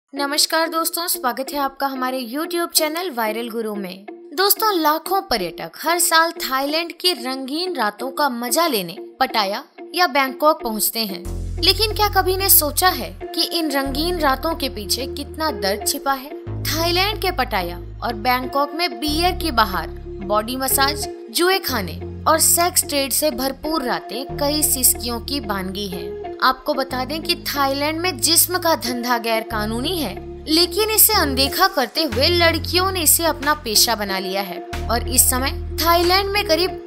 नमस्कार दोस्तों, स्वागत है आपका हमारे YouTube चैनल वायरल गुरु में। दोस्तों, लाखों पर्यटक हर साल थाईलैंड की रंगीन रातों का मजा लेने पटाया या बैंकॉक पहुंचते हैं, लेकिन क्या कभी ने सोचा है कि इन रंगीन रातों के पीछे कितना दर्द छिपा है। थाईलैंड के पटाया और बैंकॉक में बियर की बहार, बॉडी मसाज, जुए खाने और सेक्स ट्रेड से भरपूर रातें कई सिस्कियों की बानगी हैं। आपको बता दें कि थाईलैंड में जिस्म का धंधा गैर कानूनी है, लेकिन इसे अनदेखा करते हुए लड़कियों ने इसे अपना पेशा बना लिया है और इस समय थाईलैंड में करीब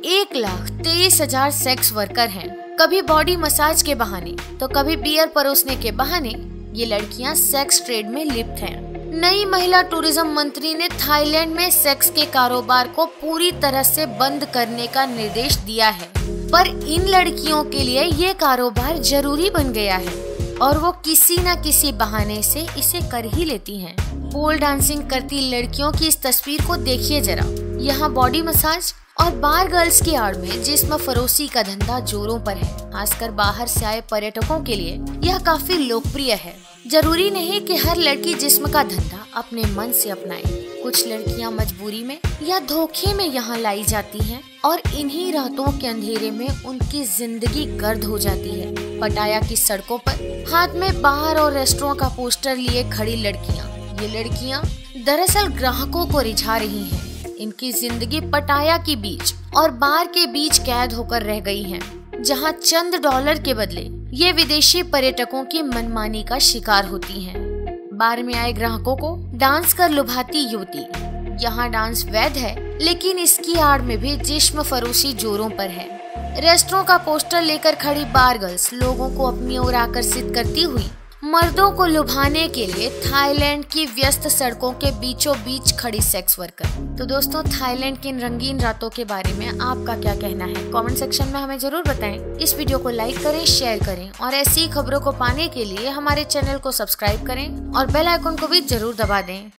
1,23,000 सेक्स वर्कर हैं। कभी बॉडी मसाज के बहाने तो कभी बियर परोसने के बहाने ये लड़कियां सेक्स ट्रेड में लिप्त हैं। नई महिला टूरिज्म मंत्री ने थाईलैंड में सेक्स के कारोबार को पूरी तरह से बंद करने का निर्देश दिया है, पर इन लड़कियों के लिए ये कारोबार जरूरी बन गया है और वो किसी न किसी बहाने से इसे कर ही लेती हैं। पोल डांसिंग करती लड़कियों की इस तस्वीर को देखिए जरा। यहाँ बॉडी मसाज और बार गर्ल्स की आड़ में जिस्म फरोशी का धंधा जोरों पर है। खासकर बाहर से आए पर्यटकों के लिए यह काफी लोकप्रिय है। जरूरी नहीं कि हर लड़की जिस्म का धंधा अपने मन से अपनाए। कुछ लड़कियां मजबूरी में या धोखे में यहाँ लाई जाती हैं और इन्हीं रातों के अंधेरे में उनकी जिंदगी गर्द हो जाती है। पटाया की सड़कों पर हाथ में बार और रेस्टोरेंट का पोस्टर लिए खड़ी लड़कियां, ये लड़कियां दरअसल ग्राहकों को रिझा रही हैं। इनकी जिंदगी पटाया के बीच और बार के बीच कैद होकर रह गई है, जहाँ चंद डॉलर के बदले ये विदेशी पर्यटकों की मनमानी का शिकार होती हैं। बार में आए ग्राहकों को डांस कर लुभाती युवती। यहाँ डांस वैध है, लेकिन इसकी आड़ में भी जिस्म फरोशी जोरों पर है। रेस्टोरेंट का पोस्टर लेकर खड़ी बार गर्ल्स लोगों को अपनी ओर आकर्षित करती हुई मर्दों को लुभाने के लिए थाईलैंड की व्यस्त सड़कों के बीचों बीच खड़ी सेक्स वर्कर। तो दोस्तों, थाईलैंड की इन रंगीन रातों के बारे में आपका क्या कहना है? कमेंट सेक्शन में हमें जरूर बताएं। इस वीडियो को लाइक करें, शेयर करें और ऐसी खबरों को पाने के लिए हमारे चैनल को सब्सक्राइब करें और बेल आइकन को भी जरूर दबा दें।